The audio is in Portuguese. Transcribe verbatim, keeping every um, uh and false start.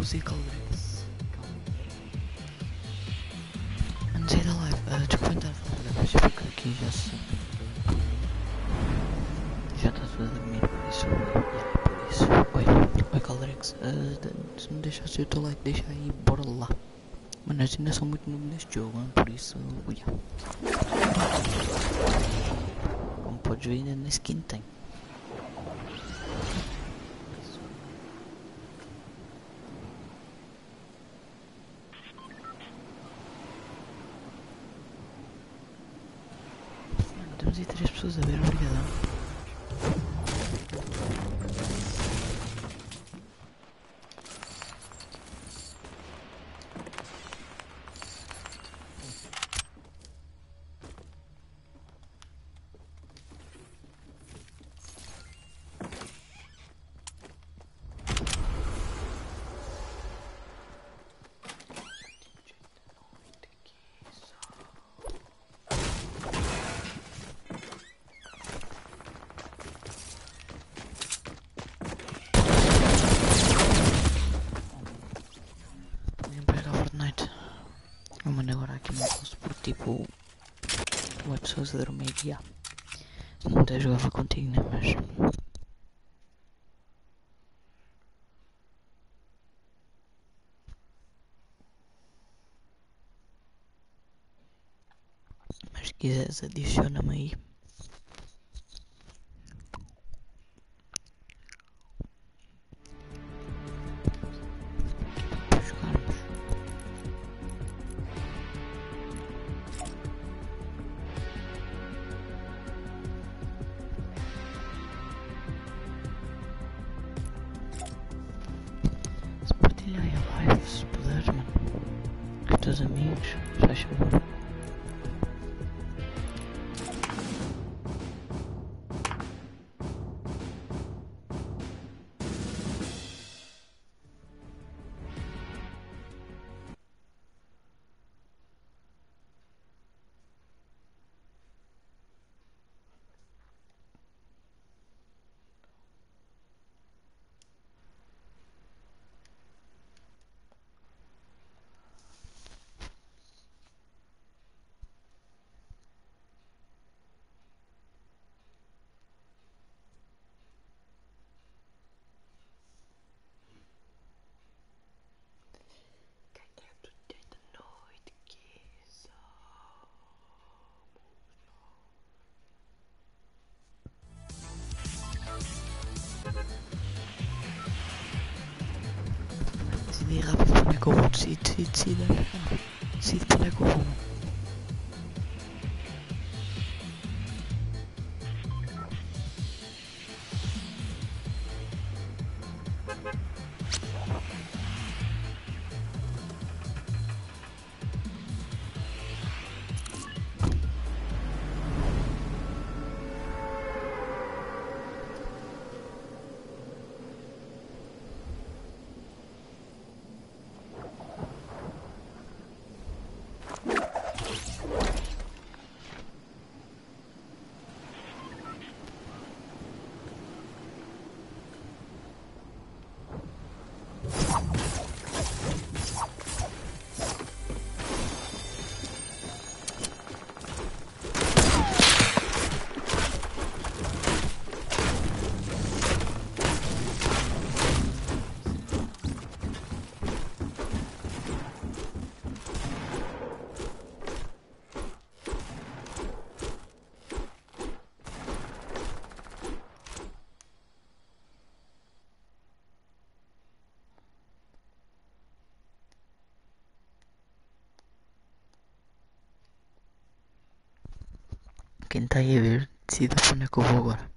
Pause e Caldex. Calma. Antes da live, uh, desculpa estar a falar, mas porque aqui já se. Já está tudo a dormir, por isso. Yeah, por isso. Oi, oi Caldex. Uh, se me deixasse o teu like, deixa aí, bora lá. Mano, nós ainda são muito novo neste jogo, hein? Por isso. Yeah. Como podes ver, ainda nem skin tem. Temos aí três pessoas a ver, obrigadão. Eu mando agora aqui no posto porque tipo uma pessoa se dormir e já. Se não até jogava contigo, né? Mas. Mas se quiseres adiciona-me aí. Para jogarmos. Se partilhar a live, se puderes, mano. Com os teus amigos, faz favor. Decidi rápido para onde é que eu vou, decidi, decidi, decidi, decidi para onde é que eu vou. Quem está aí a ver, decida para onde é que eu vou agora.